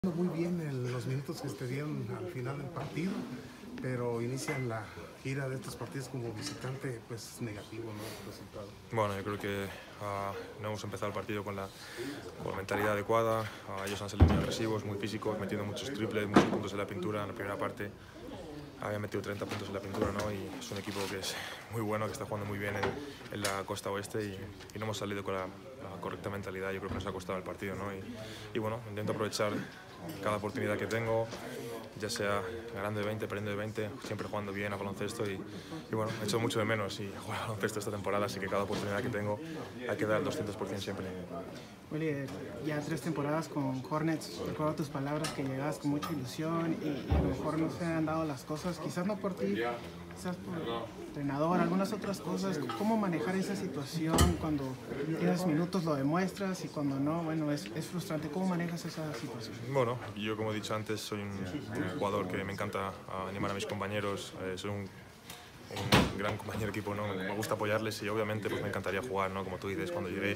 Muy bien en los minutos que se dieron al final del partido, pero inician la gira de estos partidos como visitante, pues negativo, ¿no? El resultado. Bueno, yo creo que no hemos empezado el partido con la mentalidad adecuada. Ellos han salido muy agresivos, muy físicos, metiendo muchos triples, muchos puntos en la pintura. En la primera parte habían metido 30 puntos en la pintura, ¿no? Y es un equipo que es muy bueno, que está jugando muy bien en la costa oeste y no hemos salido con la correcta mentalidad. Yo creo que nos ha costado el partido, ¿no? Y bueno, intento aprovechar cada oportunidad que tengo, ya sea ganando de 20, perdiendo de 20, siempre jugando bien a baloncesto y bueno, he hecho mucho de menos y jugar a baloncesto esta temporada, así que cada oportunidad que tengo hay que dar el 200% siempre. Willy, ya 3 temporadas con Hornets, recuerdo tus palabras que llegabas con mucha ilusión y a lo mejor no se han dado las cosas, quizás no por ti, quizás por el entrenador, algunas otras cosas. ¿Cómo manejar esa situación cuando tienes minutos lo demuestras y cuando no? Bueno, es frustrante. ¿Cómo manejas esa situación? Bueno, yo como he dicho antes soy un jugador que me encanta animar a mis compañeros, soy un gran compañero de equipo, ¿no? Me gusta apoyarles y obviamente pues me encantaría jugar, ¿no? Como tú dices, cuando llegué,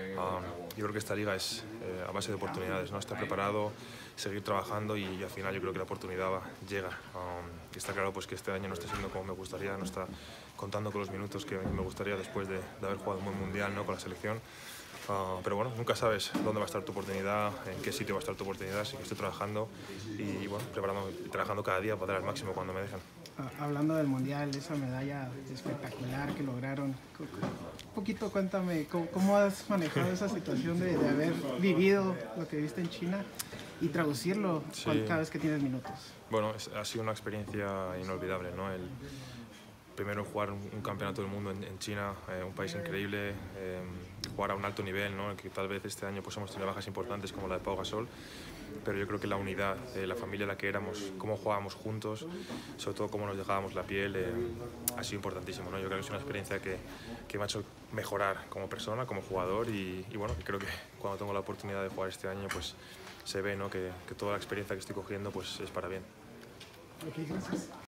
yo creo que esta liga es a base de oportunidades, ¿no? Estar preparado, seguir trabajando y al final yo creo que la oportunidad llega. Y está claro pues que este año no está siendo como me gustaría, no está contando con los minutos que me gustaría después de haber jugado un buen mundial, ¿no? Con la selección. Pero bueno, nunca sabes dónde va a estar tu oportunidad, en qué sitio va a estar tu oportunidad, así que estoy trabajando y bueno, preparando y trabajando cada día para dar al máximo cuando me dejan. Hablando del Mundial, esa medalla espectacular que lograron, un poquito cuéntame, ¿cómo has manejado esa situación de haber vivido lo que viste en China y traducirlo cada vez que tienes minutos? Bueno, ha sido una experiencia inolvidable, ¿no? Primero jugar un campeonato del mundo en China, un país increíble, jugar a un alto nivel, ¿no? Que tal vez este año pues hemos tenido bajas importantes como la de Pau Gasol, pero yo creo que la unidad, la familia la que éramos, cómo jugábamos juntos, sobre todo cómo nos dejábamos la piel, ha sido importantísimo, ¿no? Yo creo que es una experiencia que me ha hecho mejorar como persona, como jugador y bueno, creo que cuando tengo la oportunidad de jugar este año pues se ve, ¿no? que toda la experiencia que estoy cogiendo pues es para bien. Ok, gracias.